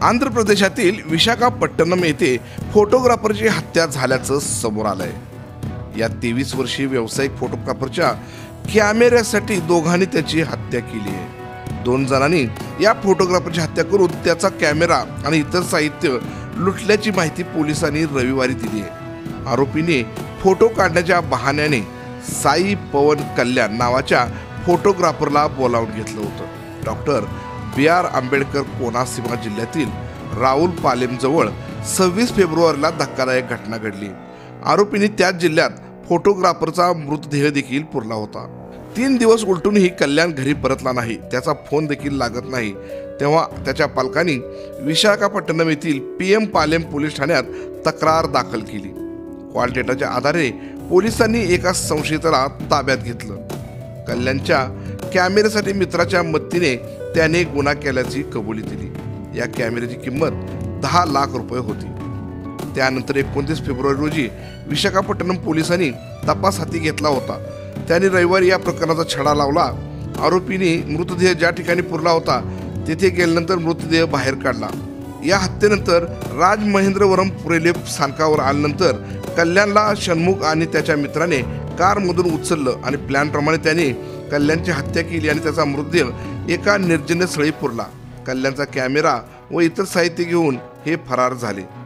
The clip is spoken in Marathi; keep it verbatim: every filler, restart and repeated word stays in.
आंध्र प्रदेशातील विशाखापट्टणम येथे फोटोग्राफरची हत्या झाल्याचं समोर आलंय। या तेवीस वर्षीय व्यावसायिक फोटोग्राफरच्या कॅमेऱ्यासाठी दोघांनी त्याची हत्या केली आहे। दोन जणांनी या फोटोग्राफरची हत्या करून त्याचा कॅमेरा आणि इतर साहित्य लुटल्याची माहिती पोलिसांनी रविवारी दिली आहे। आरोपीने फोटो काढण्याच्या बहाण्याने साई पवन कल्याण नावाच्या फोटोग्राफरला बोलावून घेतलं होतं। Doctor B R Ambedkar Konaseema जिल्ह्यातील राहुल पालेम जवळ सव्वीस फेब्रुवारीला धक्कादायक घटना घडली। आरोपीने त्याच जिल्ह्यात फोटोग्राफरचा मृतदेह देखील पुरला होता। तीन दिवस उलटूनही कल्याण घरी परतला नाही, त्याचा फोन देखील लागत नाही। तेव्हा त्याच्या पालकांनी विशाखापट्टणम येथील पी एम पालेम पोलीस ठाण्यात तक्रार दाखल केली। कॉल डेटाच्या आधारे पोलिसांनी एका संशयिताला ताब्यात घेतलं। कल्याणच्या कॅमेऱ्यासाठी मित्राच्या मदतीने त्याने गुन्हा केल्याची कबुली दिली। या कॅमेऱ्याची किंमत दहा लाख रुपये होती। त्यानंतर एकोणतीस फेब्रुवारी रोजी विशाखापट्टणम पोलिसांनी तपास हाती घेतला होता। त्यांनी रविवारी या प्रकरणाचा छडा लावला। आरोपीने मृतदेह ज्या ठिकाणी पुरला होता तेथे गेल्यानंतर मृतदेह बाहेर काढला। या हत्येनंतर राज महेंद्रवरम रेल्वे स्थानकावर आल्यानंतर कल्याणला षण्मुख आणि त्याच्या मित्राने कारमधून उचललं आणि प्लॅनप्रमाणे त्याने कल्याणची हत्या केली आणि त्याचा मृतदेह एका निर्जन स्थळी पुरला। कल्याणचा कॅमेरा व इतर साहित्य घेऊन हे फरार झाले।